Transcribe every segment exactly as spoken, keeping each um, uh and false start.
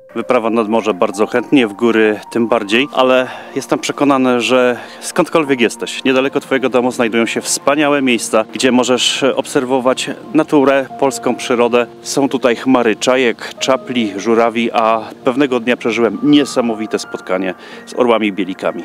Wyprawa nad morze bardzo chętnie, w góry tym bardziej, ale jestem przekonany, że skądkolwiek jesteś, niedaleko Twojego domu znajdują się wspaniałe miejsca, gdzie możesz obserwować naturę, polską przyrodę. Są tutaj chmary czajek, czapli, żurawi, a pewnego dnia przeżyłem niesamowite spotkanie z orłami bielikami.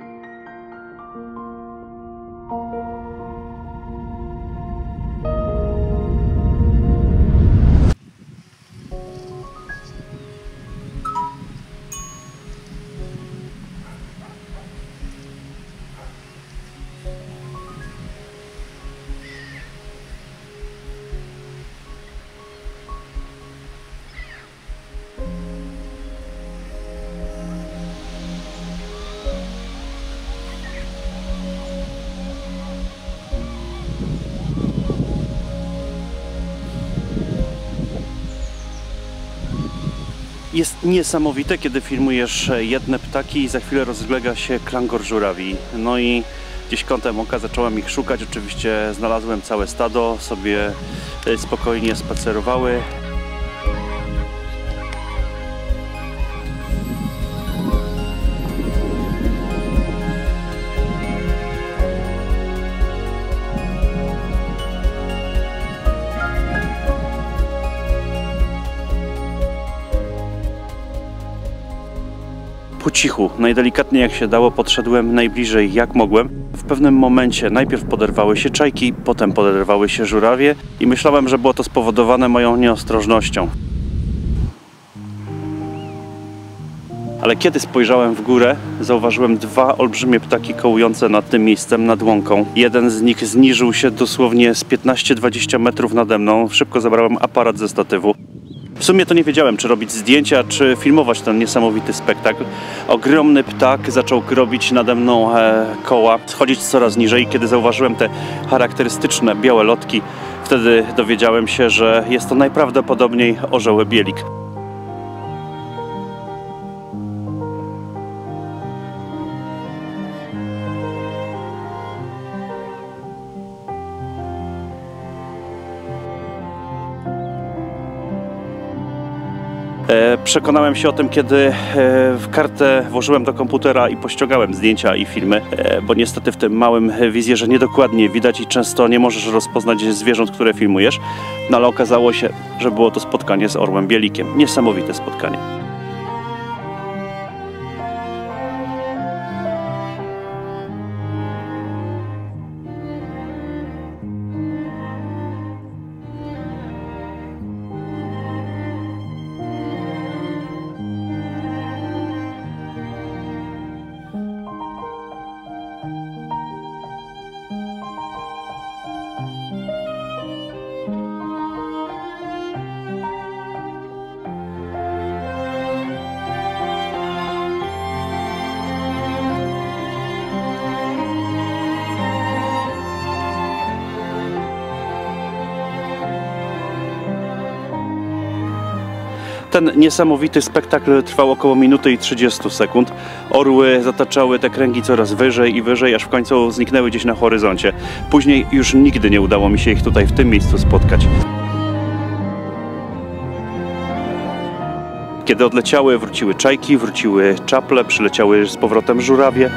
Jest niesamowite, kiedy filmujesz jedne ptaki i za chwilę rozlega się klangor żurawi. No i gdzieś kątem oka zacząłem ich szukać. Oczywiście znalazłem całe stado, sobie spokojnie spacerowały. Po cichu, najdelikatniej jak się dało, podszedłem najbliżej jak mogłem. W pewnym momencie najpierw poderwały się czajki, potem poderwały się żurawie i myślałem, że było to spowodowane moją nieostrożnością. Ale kiedy spojrzałem w górę, zauważyłem dwa olbrzymie ptaki kołujące nad tym miejscem, nad łąką. Jeden z nich zniżył się dosłownie z piętnaście dwadzieścia metrów nade mną. Szybko zabrałem aparat ze statywu. W sumie to nie wiedziałem, czy robić zdjęcia, czy filmować ten niesamowity spektakl. Ogromny ptak zaczął robić nade mną e, koła, schodzić coraz niżej. Kiedy zauważyłem te charakterystyczne białe lotki, wtedy dowiedziałem się, że jest to najprawdopodobniej orzeł bielik. Przekonałem się o tym, kiedy w kartę włożyłem do komputera i pościągałem zdjęcia i filmy, bo niestety w tym małym wizjerze niedokładnie widać i często nie możesz rozpoznać zwierząt, które filmujesz, no ale okazało się, że było to spotkanie z orłem bielikiem. Niesamowite spotkanie. Ten niesamowity spektakl trwał około minuty i trzydzieści sekund. Orły zataczały te kręgi coraz wyżej i wyżej, aż w końcu zniknęły gdzieś na horyzoncie. Później już nigdy nie udało mi się ich tutaj w tym miejscu spotkać. Kiedy odleciały, wróciły czajki, wróciły czaple, przyleciały z powrotem żurawie.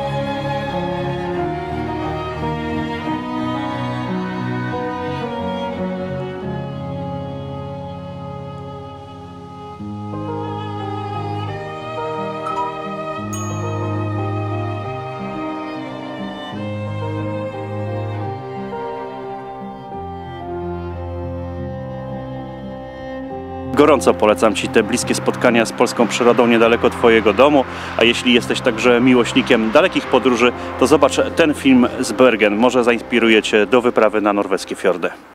Gorąco polecam Ci te bliskie spotkania z polską przyrodą niedaleko Twojego domu, a jeśli jesteś także miłośnikiem dalekich podróży, to zobacz ten film z Bergen, może zainspiruje Cię do wyprawy na norweskie fiordy.